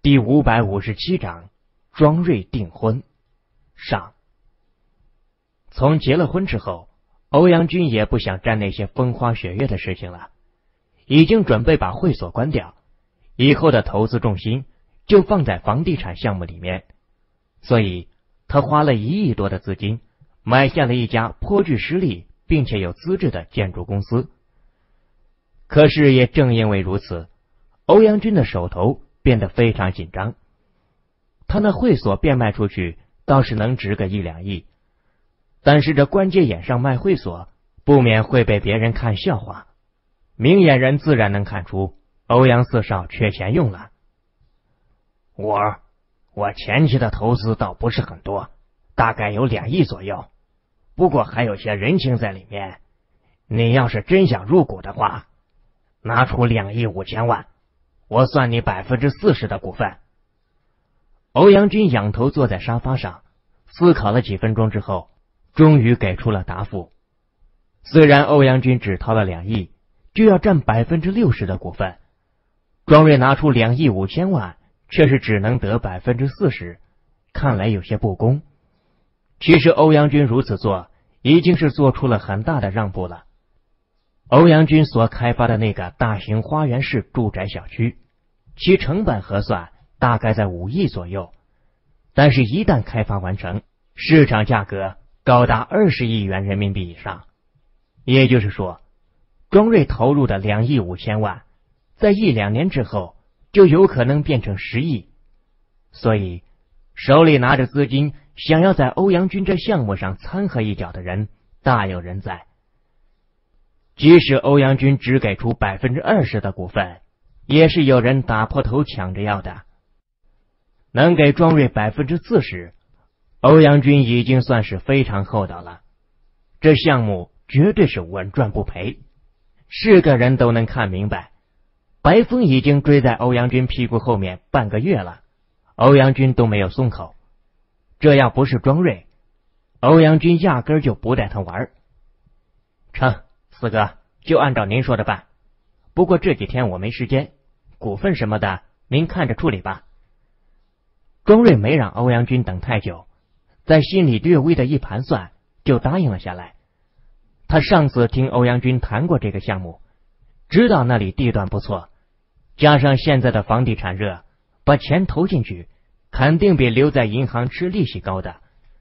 第557章，庄瑞订婚上。从结了婚之后，欧阳军也不想沾那些风花雪月的事情了，已经准备把会所关掉，以后的投资重心就放在房地产项目里面，所以他花了1亿多的资金买下了一家颇具实力并且有资质的建筑公司。可是也正因为如此，欧阳军的手头变得非常紧张。他那会所变卖出去倒是能值个1、2亿，但是这关节眼上卖会所不免会被别人看笑话，明眼人自然能看出欧阳四少缺钱用了。 我前期的投资倒不是很多，大概有2亿左右，不过还有些人情在里面。你要是真想入股的话，拿出2亿5千万，我算你40%的股份。 欧阳军仰头坐在沙发上，思考了几分钟之后，终于给出了答复。虽然欧阳军只掏了2亿，就要占60%的股份，庄瑞拿出2亿5千万，却是只能得40%，看来有些不公。其实欧阳军如此做，已经是做出了很大的让步了。欧阳军所开发的那个大型花园式住宅小区，其成本核算大概在5亿左右，但是一旦开发完成，市场价格高达20亿元人民币以上。也就是说，庄瑞投入的2亿5千万，在1、2年之后就有可能变成10亿。所以手里拿着资金想要在欧阳军这项目上掺和一脚的人大有人在。即使欧阳军只给出20%的股份，也是有人打破头抢着要的。能给庄瑞40%，欧阳军已经算是非常厚道了。这项目绝对是稳赚不赔，是个人都能看明白。白风已经追在欧阳军屁股后面半个月了，欧阳军都没有松口。这要不是庄瑞，欧阳军压根就不带他玩。成，四哥，就按照您说的办。不过这几天我没时间，股份什么的您看着处理吧。庄瑞没让欧阳军等太久，在心里略微的一盘算，就答应了下来。他上次听欧阳军谈过这个项目，知道那里地段不错，加上现在的房地产热，把钱投进去肯定比留在银行吃利息高的。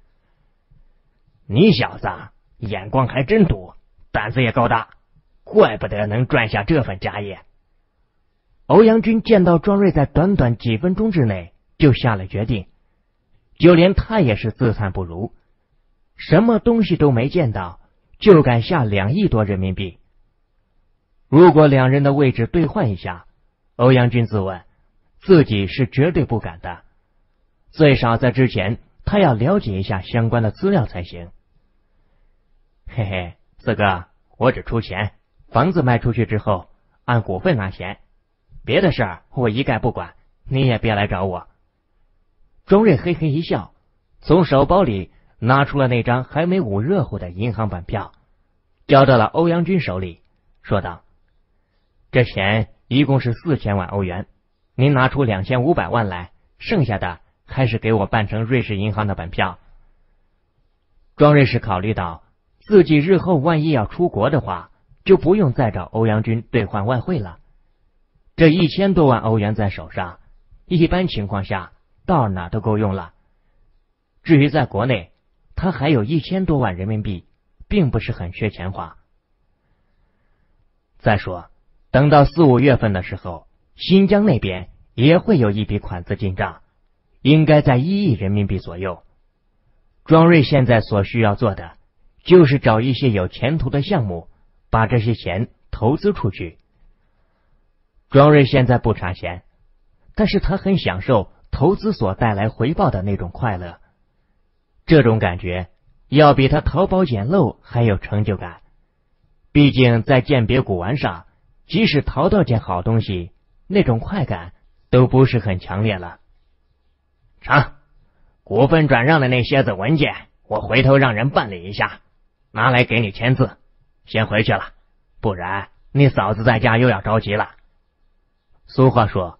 你小子眼光还真毒，胆子也够大，怪不得能赚下这份家业。 欧阳军见到庄瑞在短短几分钟之内就下了决定，就连他也是自叹不如，什么东西都没见到，就敢下2亿多人民币。如果两人的位置兑换一下，欧阳军自问自己是绝对不敢的，最少在之前他要了解一下相关的资料才行。 嘿嘿，四哥，我只出钱，房子卖出去之后按股份拿钱，别的事儿我一概不管，你也别来找我。 庄瑞嘿嘿一笑，从手包里拿出了那张还没捂热乎的银行本票，交到了欧阳军手里，说道：这钱一共是4000万欧元，您拿出2500万来，剩下的还是给我办成瑞士银行的本票。庄瑞是考虑到自己日后万一要出国的话，就不用再找欧阳军兑换外汇了。这1000多万欧元在手上，一般情况下到哪都够用了。至于在国内，他还有1000多万人民币，并不是很缺钱花。再说，等到4、5月份的时候，新疆那边也会有一笔款子进账，应该在1亿人民币左右。庄瑞现在所需要做的，就是找一些有前途的项目，把这些钱投资出去。庄瑞现在不差钱，但是他很享受投资所带来回报的那种快乐，这种感觉要比他淘宝捡漏还有成就感。毕竟在鉴别古玩上，即使淘到件好东西，那种快感都不是很强烈了。 成，股份转让的那些子文件我回头让人办理一下，拿来给你签字，先回去了，不然你嫂子在家又要着急了。 俗话说，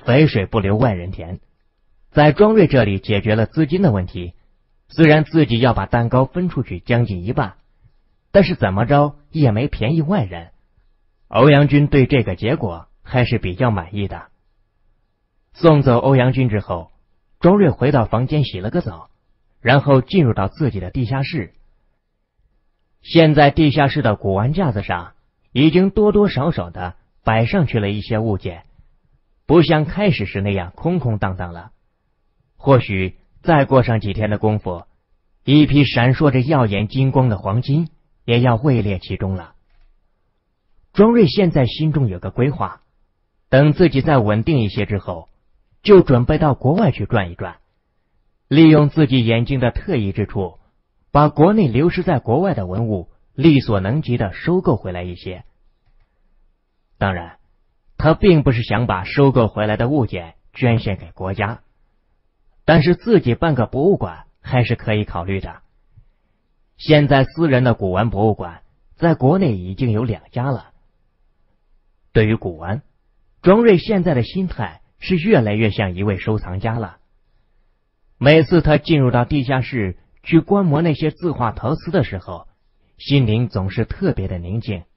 肥水不流外人田，在庄瑞这里解决了资金的问题，虽然自己要把蛋糕分出去将近一半，但是怎么着也没便宜外人。欧阳军对这个结果还是比较满意的。送走欧阳军之后，庄瑞回到房间洗了个澡，然后进入到自己的地下室。现在地下室的古玩架子上已经多多少少的摆上去了一些物件，不像开始时那样空空荡荡了。或许再过上几天的功夫，一批闪烁着耀眼金光的黄金也要位列其中了。庄瑞现在心中有个规划，等自己再稳定一些之后，就准备到国外去转一转，利用自己眼睛的特异之处，把国内流失在国外的文物力所能及的收购回来一些。当然，他并不是想把收购回来的物件捐献给国家，但是自己办个博物馆还是可以考虑的。现在私人的古玩博物馆在国内已经有2家了。对于古玩，庄瑞现在的心态是越来越像一位收藏家了。每次他进入到地下室去观摩那些字画陶瓷的时候，心灵总是特别的宁静。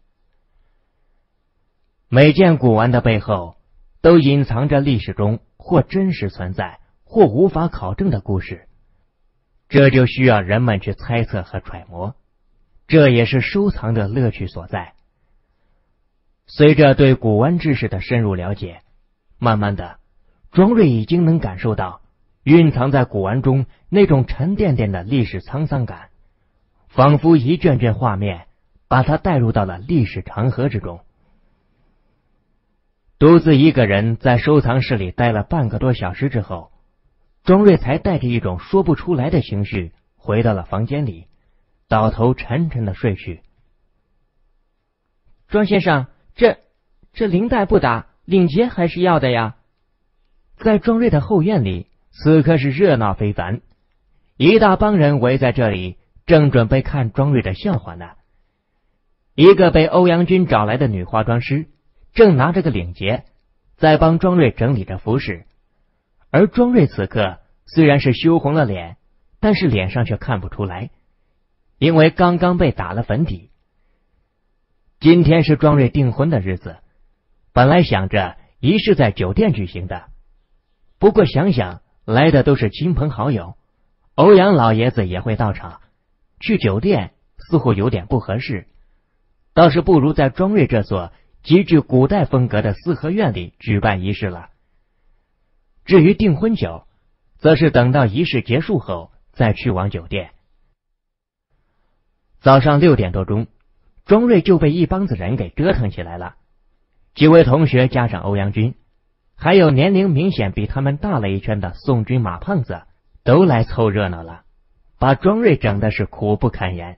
每件古玩的背后都隐藏着历史中或真实存在或无法考证的故事，这就需要人们去猜测和揣摩，这也是收藏的乐趣所在。随着对古玩知识的深入了解，慢慢的，庄瑞已经能感受到蕴藏在古玩中那种沉甸甸的历史沧桑感，仿佛一卷卷画面把他带入到了历史长河之中。独自一个人在收藏室里待了半个多小时之后，庄瑞才带着一种说不出来的情绪回到了房间里，倒头沉沉的睡去。 庄先生，这领带不打，领结还是要的呀。 在庄瑞的后院里，此刻是热闹非凡，一大帮人围在这里，正准备看庄瑞的笑话呢。一个被欧阳军找来的女化妆师正拿着个领结，在帮庄瑞整理着服饰。而庄瑞此刻虽然是羞红了脸，但是脸上却看不出来，因为刚刚被打了粉底。今天是庄瑞订婚的日子，本来想着仪式在酒店举行的，不过想想来的都是亲朋好友，欧阳老爷子也会到场，去酒店似乎有点不合适，倒是不如在庄瑞这所极具古代风格的四合院里举办仪式了。至于订婚酒，则是等到仪式结束后再去往酒店。早上6点多钟，庄瑞就被一帮子人给折腾起来了。几位同学加上欧阳军，还有年龄明显比他们大了一圈的宋军、马胖子，都来凑热闹了，把庄瑞整的是苦不堪言。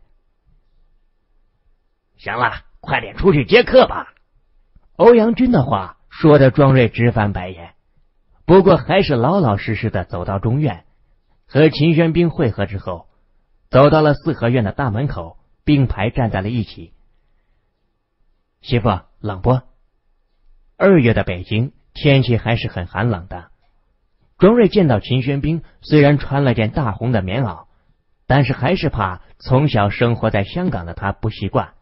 行了，快点出去接客吧。欧阳军的话说的庄瑞直翻白眼，不过还是老老实实的走到中院，和秦玄彬会合之后，走到了四合院的大门口，并排站在了一起。媳妇，冷不？2月的北京天气还是很寒冷的。庄瑞见到秦玄彬，虽然穿了件大红的棉袄，但是还是怕从小生活在香港的他不习惯。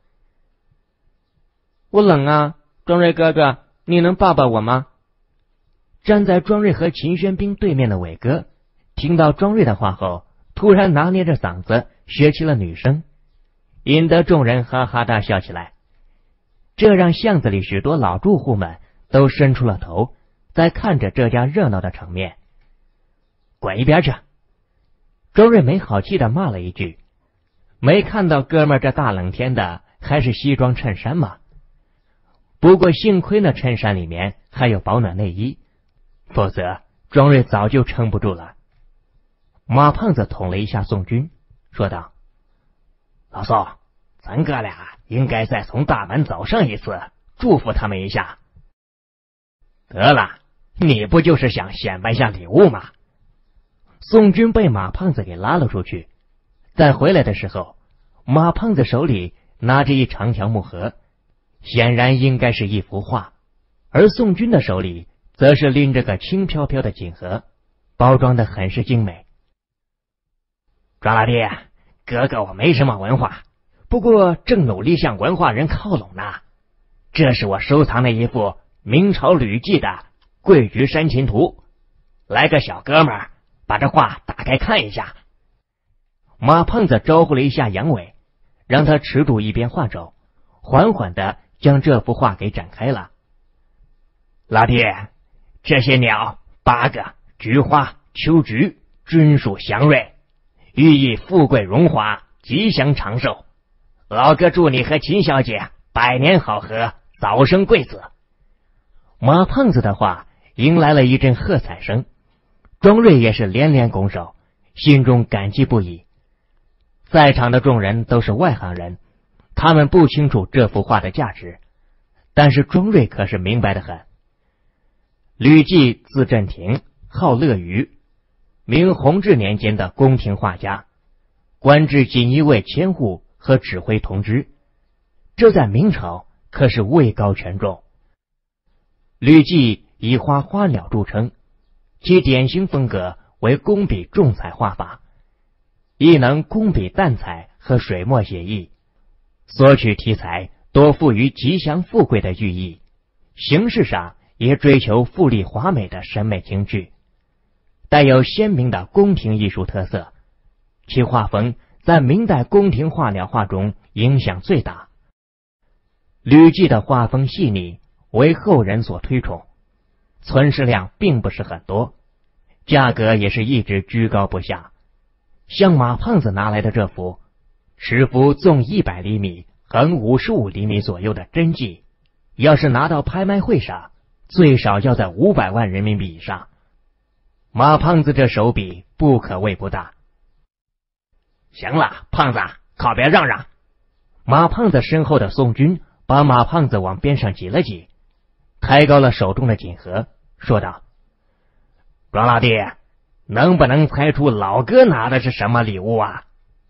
我冷啊，庄瑞哥哥，你能抱抱我吗？ 站在庄瑞和秦玄彬对面的伟哥听到庄瑞的话后，突然拿捏着嗓子学起了女声，引得众人哈哈大笑起来。这让巷子里许多老住户们都伸出了头，在看着这家热闹的场面。滚一边去！庄瑞没好气的骂了一句，没看到哥们儿这大冷天的还是西装衬衫吗？不过幸亏那衬衫里面还有保暖内衣，否则庄瑞早就撑不住了。马胖子捅了一下宋军，说道：老宋，咱哥俩应该再从大门走上一次，祝福他们一下。得了，你不就是想显摆下礼物吗？宋军被马胖子给拉了出去，再回来的时候，马胖子手里拿着一长条木盒，显然应该是一幅画，而宋军的手里则则是拎着个轻飘飘的锦盒，包装的很是精美。 庄老弟，哥哥我没什么文化，不过正努力向文化人靠拢呢。这是我收藏的一幅明朝吕骥的《桂菊山琴图》，来个小哥们儿，把这画打开看一下。 马胖子招呼了一下杨伟，让他持住一边画轴，缓缓的将这幅画给展开了。 老弟，这些鸟8个，菊花、秋菊，均属祥瑞，寓意富贵荣华，吉祥长寿。老哥祝你和秦小姐百年好合，早生贵子。 马胖子的话迎来了一阵喝彩声，庄瑞也是连连拱手，心中感激不已。在场的众人都是外行人，他们不清楚这幅画的价值，但是庄瑞可是明白得很。吕骥字振庭，号乐瑜，明弘治年间的宫廷画家，官至锦衣卫千户和指挥同知，这在明朝可是位高权重。吕骥以画花鸟著称，其典型风格为工笔重彩画法，亦能工笔淡彩和水墨写意，所取题材多富于吉祥富贵的寓意，形式上也追求富丽华美的审美情趣，带有鲜明的宫廷艺术特色，其画风在明代宫廷画鸟画中影响最大。吕骥的画风细腻，为后人所推崇，存世量并不是很多，价格也是一直居高不下。像马胖子拿来的这幅，尺幅纵100厘米，横55厘米左右的真迹，要是拿到拍卖会上，最少要在500万人民币以上。马胖子这手笔不可谓不大。 行了，胖子，靠边让让。 马胖子身后的宋军把马胖子往边上挤了挤，抬高了手中的锦盒，说道： 庄老弟，能不能猜出老哥拿的是什么礼物啊？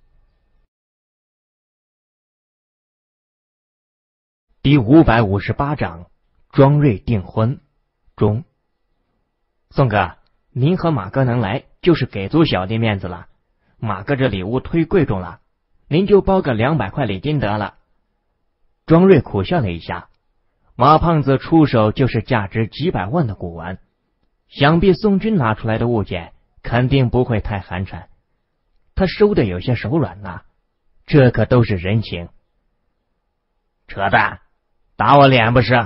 第558章，庄瑞订婚中。宋哥，您和马哥能来，就是给足小弟面子了。马哥这礼物忒贵重了，您就包个200块礼金得了。庄瑞苦笑了一下，马胖子出手就是价值几百万的古玩，想必宋军拿出来的物件肯定不会太寒碜，他收的有些手软呐，这可都是人情。 扯淡，打我脸不是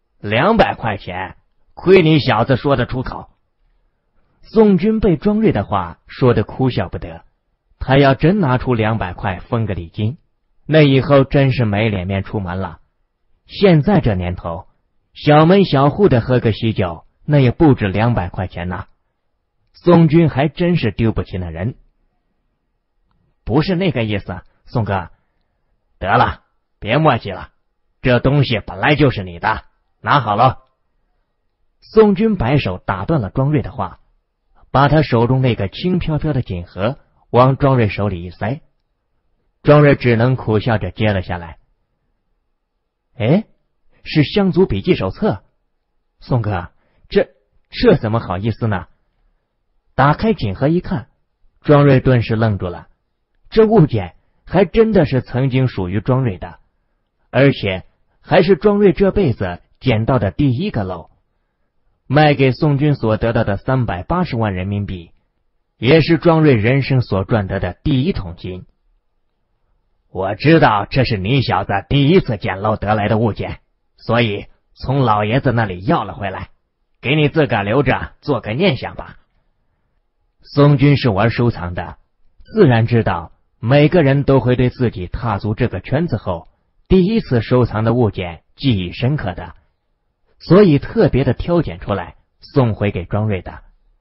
？200块钱，亏你小子说得出口。 宋军被庄瑞的话说得哭笑不得，他要真拿出200块分个礼金，那以后真是没脸面出门了。现在这年头，小门小户的喝个喜酒，那也不止200块钱呐。宋军还真是丢不起那人。 不是那个意思，宋哥。得了，别墨迹了，这东西本来就是你的，拿好了。 宋军摆手打断了庄瑞的话，把他手中那个轻飘飘的锦盒往庄瑞手里一塞，庄瑞只能苦笑着接了下来。哎，是乡族笔记手册。宋哥，这怎么好意思呢？打开锦盒一看，庄瑞顿时愣住了，这物件还真的是曾经属于庄瑞的，而且还是庄瑞这辈子捡到的第一个漏。卖给宋军所得到的380万人民币，也是庄瑞人生所赚得的第一桶金。 我知道这是你小子第一次捡漏得来的物件，所以从老爷子那里要了回来，给你自个儿留着做个念想吧。 宋军是玩收藏的，自然知道每个人都会对自己踏足这个圈子后第一次收藏的物件记忆深刻的，所以特别的挑拣出来送回给庄瑞的。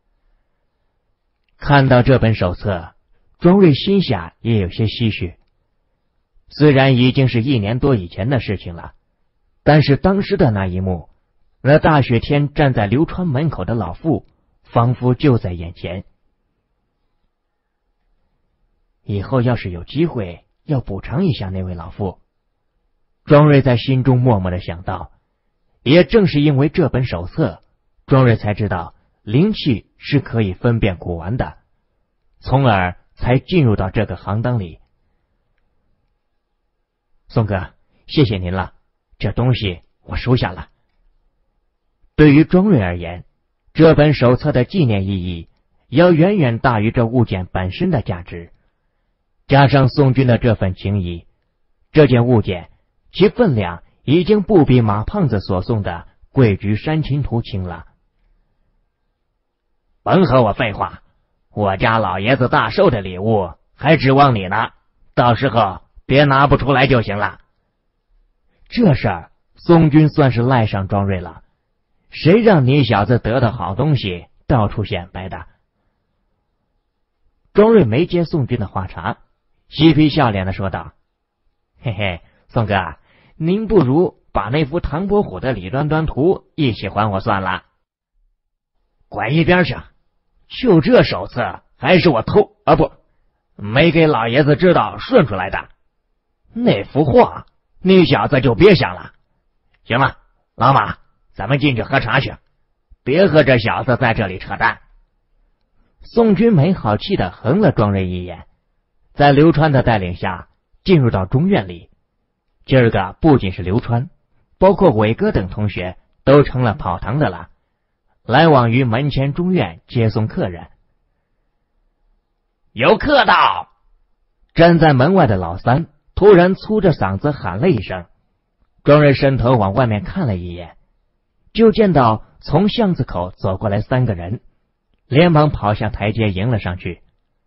看到这本手册，庄瑞心下也有些唏嘘。虽然已经是1年多以前的事情了，但是当时的那一幕，那大雪天站在刘川门口的老妇仿佛就在眼前。以后要是有机会，要补偿一下那位老妇。庄瑞在心中默默的想到，也正是因为这本手册， 庄瑞才知道灵气是可以分辨古玩的，从而才进入到这个行当里。宋哥，谢谢您了，这东西我收下了。对于庄瑞而言，这本手册的纪念意义要远远大于这物件本身的价值，加上宋军的这份情谊，这件物件其分量已经不比马胖子所送的桂菊山青图轻了。 甭和我废话，我家老爷子大寿的礼物还指望你呢，到时候别拿不出来就行了。 这事儿宋军算是赖上庄瑞了，谁让你小子得到好东西到处显摆的。庄瑞没接宋军的话茬，嬉皮笑脸的说道：嘿嘿，宋哥，您不如把那幅唐伯虎的李端端图一起还我算了。 滚一边去，就这手册还是我偷没给老爷子知道顺出来的，那幅画你小子就别想了。行了，老马，咱们进去喝茶去，别和这小子在这里扯淡。 宋军没好气的横了庄瑞一眼，在刘川的带领下进入到中院里。今儿个不仅是刘川，包括伟哥等同学都成了跑堂的了，来往于门前中院接送客人。 有客到！ 站在门外的老三突然粗着嗓子喊了一声，庄瑞伸头往外面看了一眼，就见到从巷子口走过来3个人，连忙跑向台阶迎了上去。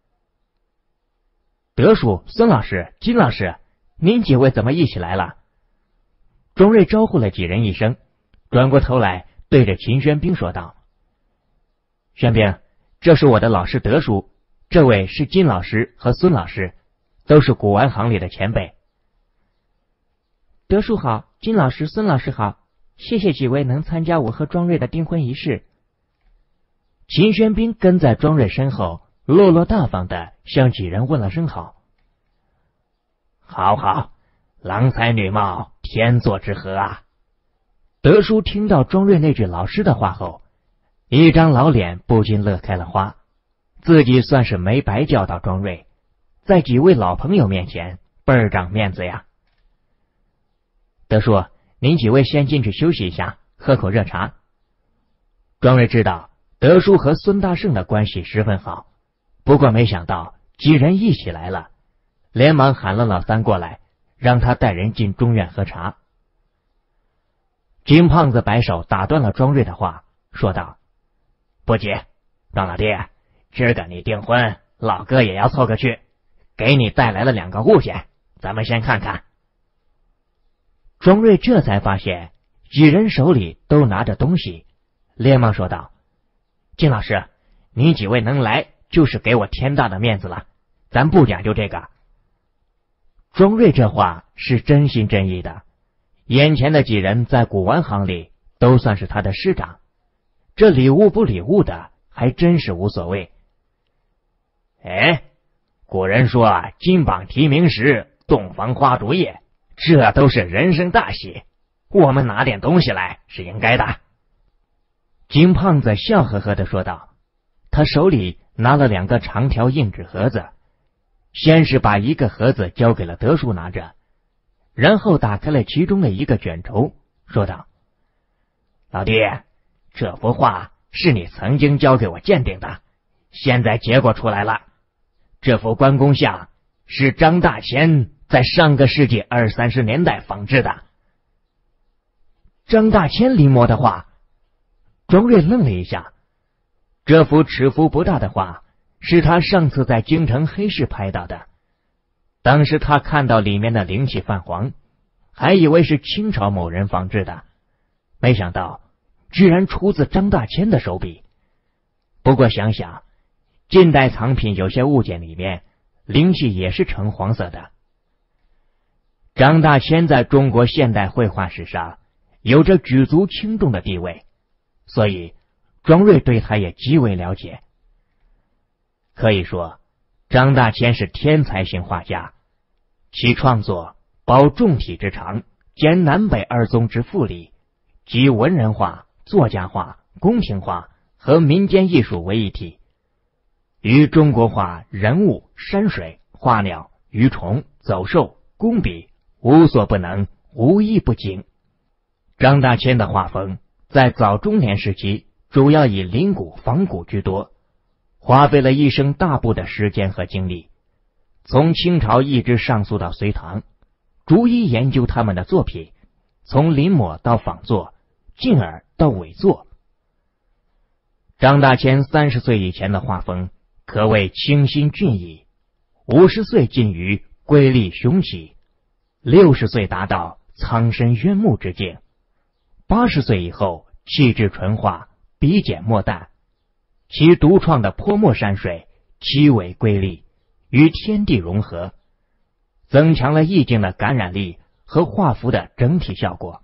德叔、孙老师、金老师，您几位怎么一起来了？庄瑞招呼了几人一声，转过头来对着秦宣兵说道：宣兵，这是我的老师德叔，这位是金老师和孙老师，都是古玩行里的前辈。德叔好，金老师、孙老师好，谢谢几位能参加我和庄瑞的订婚仪式。秦宣兵跟在庄瑞身后，落落大方的向几人问了声好。 好好，郎才女貌，天作之合啊！ 德叔听到庄瑞那句老师的话后，一张老脸不禁乐开了花，自己算是没白教导庄瑞，在几位老朋友面前倍儿长面子呀。德叔，您几位先进去休息一下，喝口热茶。庄瑞知道德叔和孙大圣的关系十分好，不过没想到几人一起来了，连忙喊了老三过来，让他带人进中院喝茶。金胖子摆手打断了庄瑞的话，说道： 不急，庄老弟，今儿个你订婚，老哥也要凑个去，给你带来了2个物件，咱们先看看。 庄瑞这才发现几人手里都拿着东西，连忙说道：金老师，你几位能来就是给我天大的面子了，咱不讲究这个。庄瑞这话是真心真意的，眼前的几人在古玩行里都算是他的师长，这礼物不礼物的还真是无所谓。 哎，古人说金榜题名时，洞房花烛夜，这都是人生大喜，我们拿点东西来是应该的。 金胖子笑呵呵地说道，他手里拿了2个长条硬纸盒子，先是把一个盒子交给了德叔拿着，然后打开了其中的一个卷轴，说道： 老弟，这幅画是你曾经交给我鉴定的，现在结果出来了。这幅关公像是张大千在上个世纪20-30年代仿制的。 张大千临摹的画？庄瑞愣了一下，这幅尺幅不大的画是他上次在京城黑市拍到的，当时他看到里面的灵气泛黄，还以为是清朝某人仿制的，没想到居然出自张大千的手笔。不过想想，近代藏品有些物件里面灵气也是橙黄色的。张大千在中国现代绘画史上有着举足轻重的地位，所以庄瑞对他也极为了解。可以说张大千是天才型画家，其创作包重体之长，兼南北2宗之富理，集文人画、作家画、 宫廷画和民间艺术为一体，与中国画人物、山水、花鸟、鱼虫、走兽、工笔无所不能，无一不精。张大千的画风在早中年时期主要以临古仿古居多，花费了一生大部的时间和精力，从清朝一直上溯到隋唐，逐一研究他们的作品，从临摹到仿作，进而到伪作。张大千30岁以前的画风可谓清新俊逸，50岁近于瑰丽雄奇，60岁达到苍深渊目之境，80岁以后气质纯化，笔简墨淡，其独创的泼墨山水奇伟瑰丽，与天地融合，增强了意境的感染力和画幅的整体效果。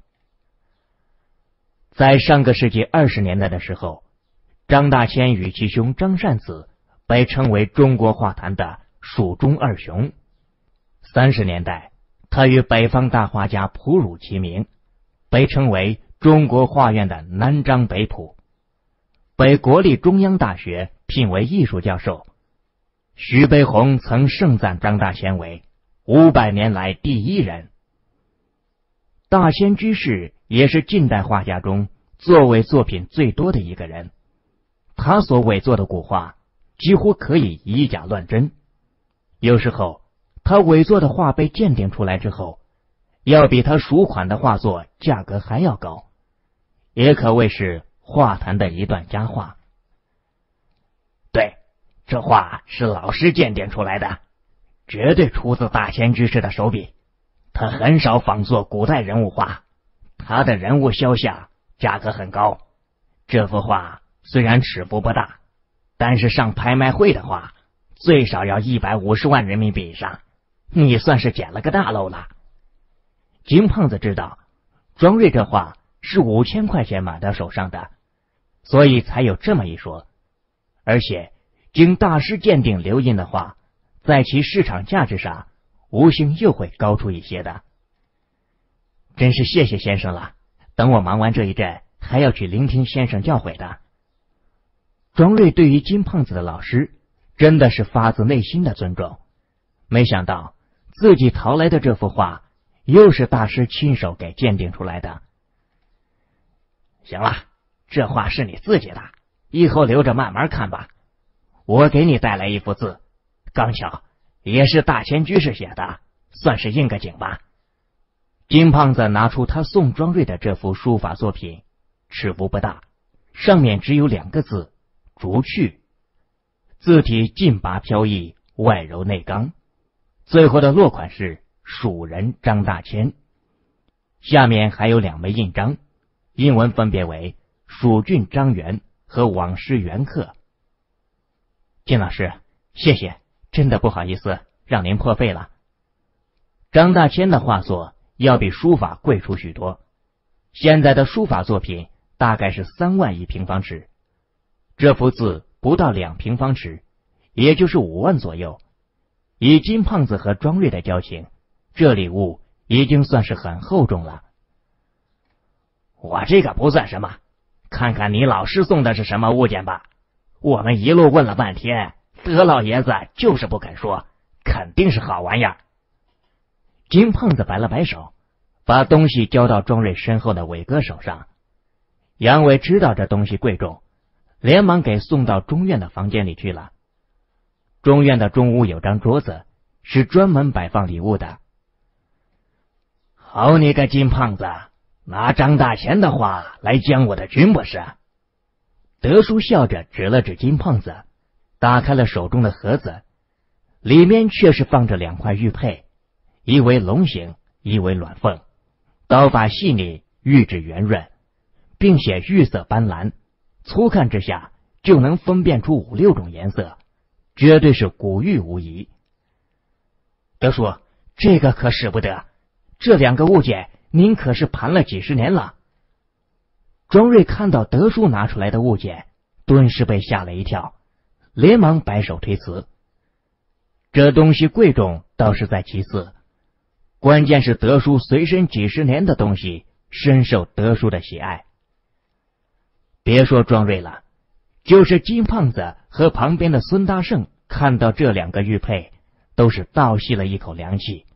在上个世纪20年代的时候，张大千与其兄张善子被称为中国画坛的蜀中二雄。30年代，他与北方大画家蒲汝齐名，被称为中国画院的南张北蒲，被国立中央大学聘为艺术教授。徐悲鸿曾盛赞张大千为500年来第一人。大千居士也是近代画家中作伪作品最多的一个人，他所伪作的古画几乎可以以假乱真，有时候他伪作的画被鉴定出来之后，要比他赎款的画作价格还要高，也可谓是画坛的一段佳话。对，这画是老师鉴定出来的，绝对出自大千居士的手笔。他很少仿作古代人物画，他的人物肖像价格很高。这幅画虽然尺幅不大，但是上拍卖会的话，最少要150万人民币以上，你算是捡了个大漏了。金胖子知道庄瑞这画是5000块钱买到手上的，所以才有这么一说。而且经大师鉴定留印的画，在其市场价值上无形又会高出一些的。真是谢谢先生了，等我忙完这一阵，还要去聆听先生教诲的。庄瑞对于金胖子的老师真的是发自内心的尊重，没想到自己淘来的这幅画又是大师亲手给鉴定出来的。行了，这画是你自己的，以后留着慢慢看吧。我给你带来一幅字，刚巧也是大千居士写的，算是应个景吧。金胖子拿出他送庄瑞的这幅书法作品，尺幅不大，上面只有2个字，竹去。字体劲拔飘逸，外柔内刚，最后的落款是蜀人张大千，下面还有2枚印章，英文分别为蜀郡张元和往师元客。金老师，谢谢，真的不好意思让您破费了。张大千的画作要比书法贵出许多，现在的书法作品大概是3万1平方尺，这幅字不到2平方尺，也就是5万左右。以金胖子和庄瑞的交情，这礼物已经算是很厚重了。我这个不算什么，看看你老师送的是什么物件吧。我们一路问了半天，德老爷子就是不肯说，肯定是好玩意儿。金胖子摆了摆手，把东西交到庄瑞身后的伟哥手上。杨伟知道这东西贵重，连忙给送到中院的房间里去了。中院的中屋有张桌子，是专门摆放礼物的。好你个金胖子，拿张大千的话来讲我的军不是？德叔笑着指了指金胖子，打开了手中的盒子，里面却是放着2块玉佩，一为龙形，一为鸾凤，刀法细腻，玉质圆润，并且玉色斑斓，粗看之下就能分辨出5、6种颜色，绝对是古玉无疑。德叔，这个可使不得，这2个物件您可是盘了几10年了。庄瑞看到德叔拿出来的物件，顿时被吓了一跳，连忙摆手推辞。这东西贵重倒是在其次，关键是德叔随身几10年的东西深受德叔的喜爱。 别说庄瑞了，就是金胖子和旁边的孙大圣看到这两个玉佩，都是倒吸了一口凉气。